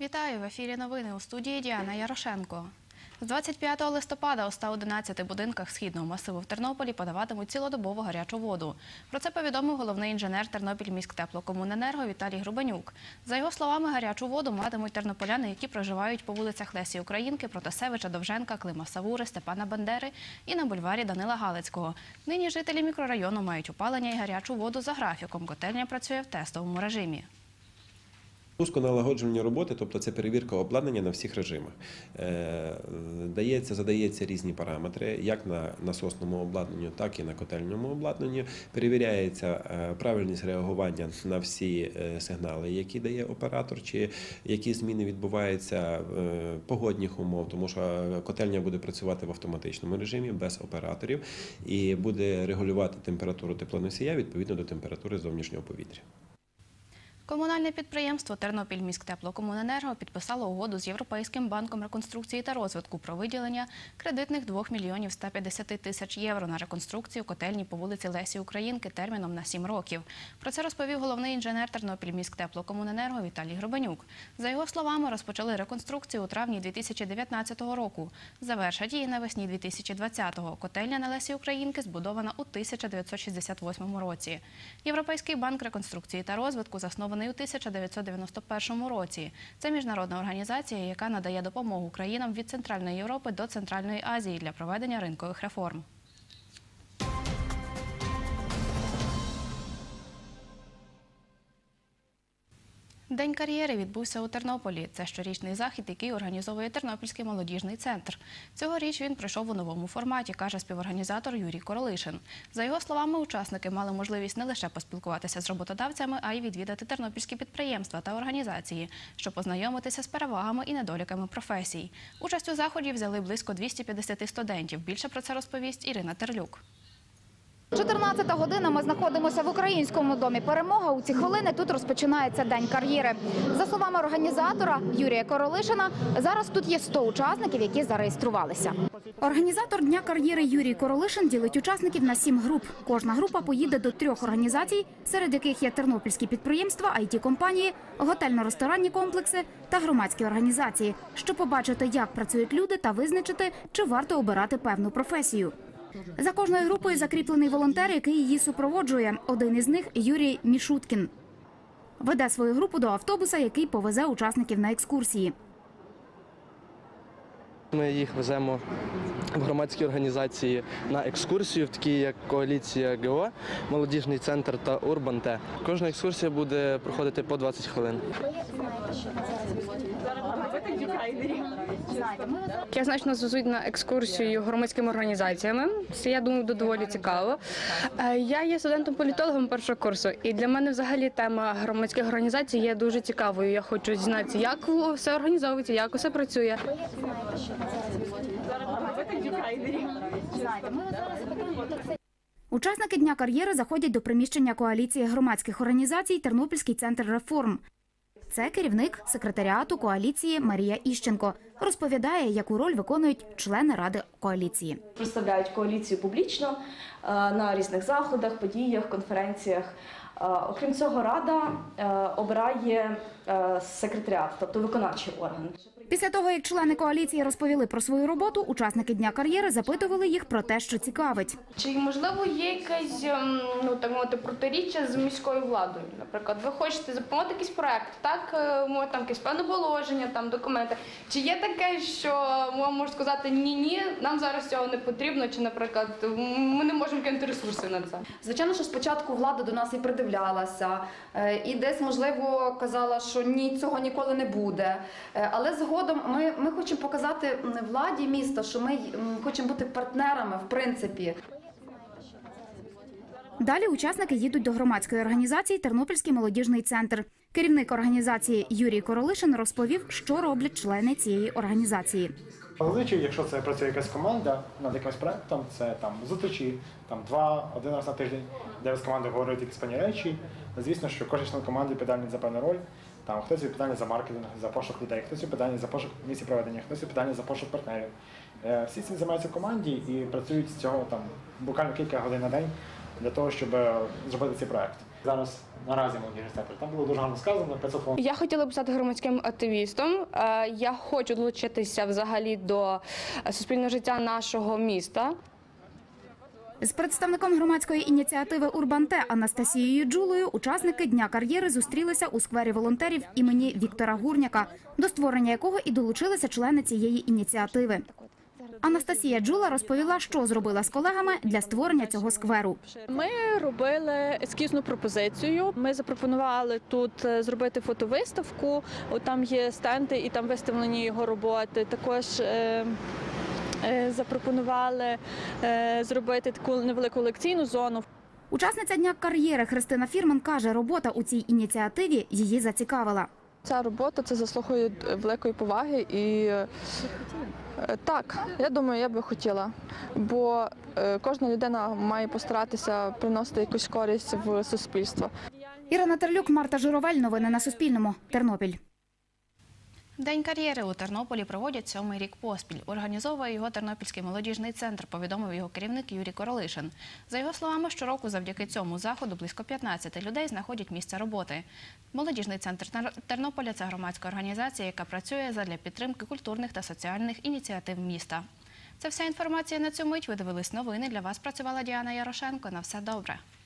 Вітаю! В ефірі новини у студії Діана Ярошенко. З 25 листопада у 111 будинках східного масиву в Тернополі подаватимуть цілодобову гарячу воду. Про це повідомив головний інженер Тернопільміськтеплокомуненерго Віталій Грубанюк. За його словами, гарячу воду матимуть тернополяни, які проживають по вулицях Лесі Українки, Протасевича, Довженка, Клима Савури, Степана Бандери і на бульварі Данила Галицького. Нині жителі мікрорайону мають опалення і гарячу воду за графіком. Котельня працює в тестовому режимі. Пусконалагоджувальні роботи, тобто це перевірка обладнання на всіх режимах. Задається різні параметри, як на насосному обладнанню, так і на котельному обладнанні. Перевіряється правильність реагування на всі сигнали, які дає оператор, чи які зміни відбуваються погодних умов, тому що котельня буде працювати в автоматичному режимі, без операторів, і буде регулювати температуру теплоносія відповідно до температури зовнішнього повітря. Комунальне підприємство «Тернопільміськтеплокомуненерго» підписало угоду з Європейським банком реконструкції та розвитку про виділення кредитних 2 мільйонів 150 тисяч євро на реконструкцію котельні по вулиці Лесі Українки терміном на 7 років. Про це розповів головний інженер «Тернопільміськтеплокомуненерго» Віталій Грубанюк. За його словами, розпочали реконструкцію у травні 2019 року. Завершать її навесні 2020-го. Котельня на Лесі Українки збудована у 1968 році. Європейський банк реконструкції та розвитку заснований у 1991 році. Це міжнародна організація, яка надає допомогу країнам від Центральної Європи до Центральної Азії для проведення ринкових реформ. День кар'єри відбувся у Тернополі. Це щорічний захід, який організовує Тернопільський молодіжний центр. Цьогоріч він пройшов у новому форматі, каже співорганізатор Юрій Королишин. За його словами, учасники мали можливість не лише поспілкуватися з роботодавцями, а й відвідати тернопільські підприємства та організації, щоб познайомитися з перевагами і недоліками професій. Участь у заході взяли близько 250 студентів. Більше про це розповість Ірина Терлюк. 14 година, ми знаходимося в Українському домі «Перемога». У ці хвилини тут розпочинається День кар'єри. За словами організатора Юрія Королишина, зараз тут є 100 учасників, які зареєструвалися. Організатор Дня кар'єри Юрій Королишин ділить учасників на 7 груп. Кожна група поїде до 3 організацій, серед яких є тернопільські підприємства, IT-компанії, готельно-ресторанні комплекси та громадські організації, щоб побачити, як працюють люди та визначити, чи варто обирати певну професію. За кожною групою закріплений волонтер, який її супроводжує. Один із них – Юрій Мішуткін. Веде свою групу до автобуса, який повезе учасників на екскурсії. Ми їх веземо в громадські організації на екскурсію, в такі як Коаліція ГО, Молодіжний центр та Урбан Т. Кожна екскурсія буде проходити по 20 хвилин. Я значно звезуть на екскурсію громадськими організаціями. Це, я думаю, буде доволі цікаво. Я є студентом-політологом першого курсу, і для мене взагалі тема громадських організацій є дуже цікавою. Я хочу дізнатися, як все організовується, як усе працює. Учасники Дня кар'єри заходять до приміщення коаліції громадських організацій «Тернопільський центр реформ». Це керівник секретаріату коаліції Марія Іщенко. Розповідає, яку роль виконують члени ради коаліції. Представляють коаліцію публічно на різних заходах, подіях, конференціях. Окрім цього, рада обирає секретаріат, тобто виконавчий орган. Після того, як члени коаліції розповіли про свою роботу, учасники Дня кар'єри запитували їх про те, що цікавить. Чи, можливо, є якесь, так мовити, протиріччя з міською владою? Наприклад, ви хочете запропонувати якийсь проект, так, там якесь певне положення, там документи. Чи є таке, що вам можуть сказати ні, нам зараз цього не потрібно, чи, наприклад, ми не можемо кинути ресурси на це? Звичайно, що спочатку влада до нас і придивлялася, і десь, можливо, казала, що ні, цього ніколи не буде. Але згодом ми хочемо показати владі міста, що ми хочемо бути партнерами, в принципі. Далі учасники їдуть до громадської організації «Тернопільський молодіжний центр». Керівник організації Юрій Королишин розповів, що роблять члени цієї організації. Зазвичай, якщо це працює якась команда над якимось проєктом, це зустрічі, 2-1 раз на тиждень, де ви з командою говорите якісь певні речі. Звісно, що кожен член команди відповідальний за певну роль. Хтось відповідальний за маркетинг, за пошук людей, хтось відповідальний за пошук місця проведення, хтось відповідальний за пошук партнерів. Всі цим займаються в команді і працюють з цього буквально кілька годин на день для того, щоб зробити цей проєкт. Зараз наразі молодіжний центр. Там було дуже гарно сказано, 500 фонд. Я хотіла б стати громадським активістом. Я хочу долучитися взагалі до суспільного життя нашого міста. З представником громадської ініціативи «Урбанте» Анастасією Джулою учасники Дня кар'єри зустрілися у сквері волонтерів імені Віктора Гурняка, до створення якого і долучилися члени цієї ініціативи. Анастасія Джула розповіла, що зробила з колегами для створення цього скверу. Ми робили ескізну пропозицію. Ми запропонували тут зробити фотовиставку. От там є стенди і там виставлені його роботи. Також запропонували зробити таку невелику лекційну зону. Учасниця Дня кар'єри Христина Фірман каже, робота у цій ініціативі її зацікавила. Ця робота це заслуговує великої поваги і так, я думаю, я би хотіла, бо кожна людина має постаратися приносити якусь користь в суспільство. Ірина Терлюк, Марта Журовель. Новини на Суспільному. Тернопіль. День кар'єри у Тернополі проводять 7-й рік поспіль. Організовує його Тернопільський молодіжний центр, повідомив його керівник Юрій Королишин. За його словами, щороку завдяки цьому заходу близько 15 людей знаходять місце роботи. Молодіжний центр Тернополя – це громадська організація, яка працює задля підтримки культурних та соціальних ініціатив міста. Це вся інформація на цю мить. Ви дивились новини. Для вас працювала Діана Ярошенко. На все добре.